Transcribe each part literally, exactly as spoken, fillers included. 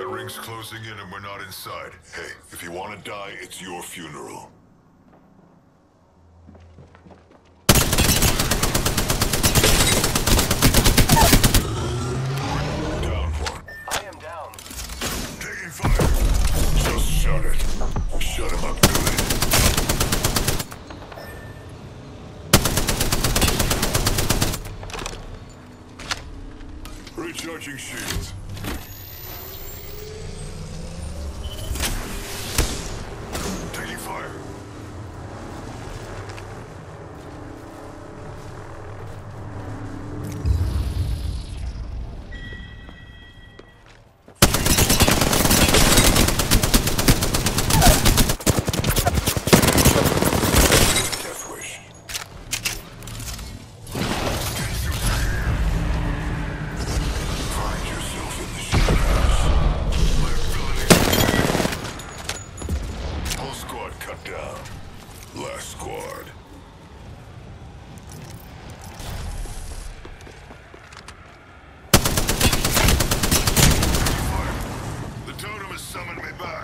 ring's closing in and we're not inside. Hey, if you want to die, it's your funeral. Down one. I am down. Taking fire. Just shut it. Shut him up good. Recharging shields. Taking fire. Death wish. Find yourself in the shadows. Whole squad cut down. Last squad. The totem has summoned me back.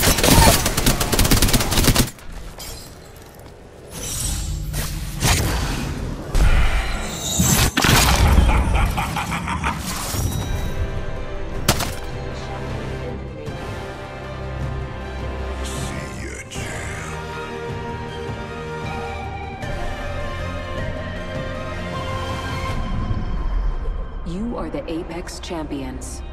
See ya, Jam. You are the Apex Champions.